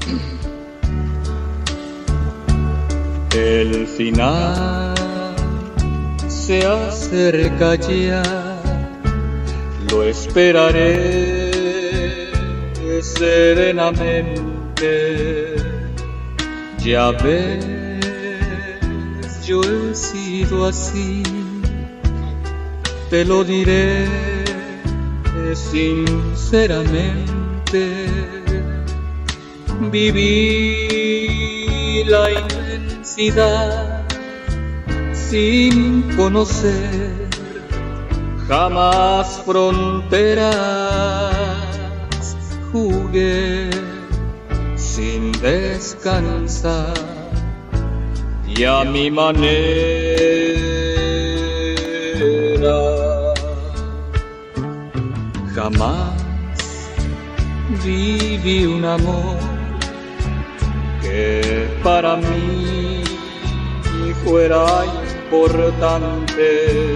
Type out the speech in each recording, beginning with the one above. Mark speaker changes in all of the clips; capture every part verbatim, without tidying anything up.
Speaker 1: El final se acerca ya, lo esperaré serenamente. Ya ves, yo he sido así, te lo diré sinceramente. Viví la inmensidad sin conocer jamás fronteras. Jugué sin descansar y a mi manera. Jamás viví un amor que para mí fuera importante.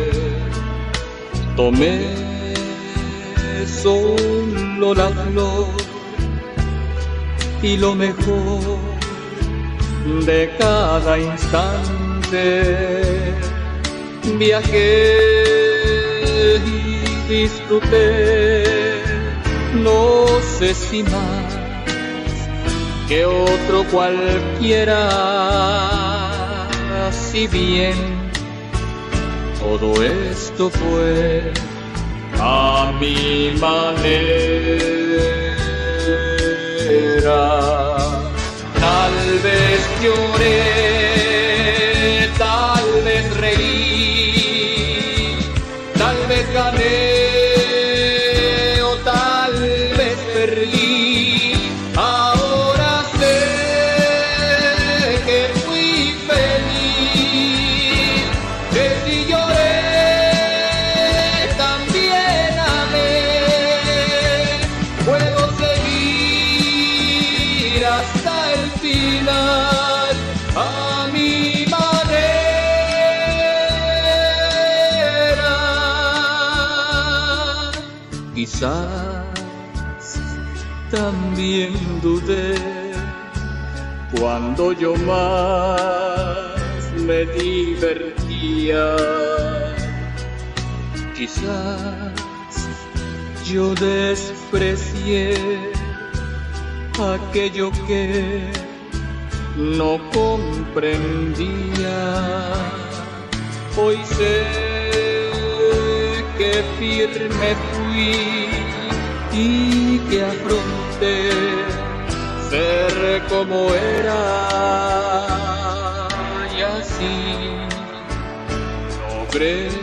Speaker 1: Tomé solo la flor y lo mejor de cada instante. Viajé y disfruté, no sé si más que otro cualquiera. Si bien todo esto fue a mi manera, tal vez lloré, tal vez reí, tal vez gané o tal vez perdí. Ahora sé que fui feliz, que si lloré también amé. Puedo seguir hasta el final a mi manera. Quizás también dudé cuando yo más me divertía. Quizás yo desprecié aquello que no comprendía. Hoy sé que firme fui y que afronté ser como era, y así logré